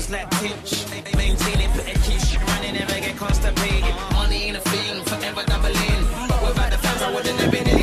was like Tinch. Maintaining, put a keep shit running, never get constipated. Money ain't a thing, forever doubling. But without the fans, I wouldn't have been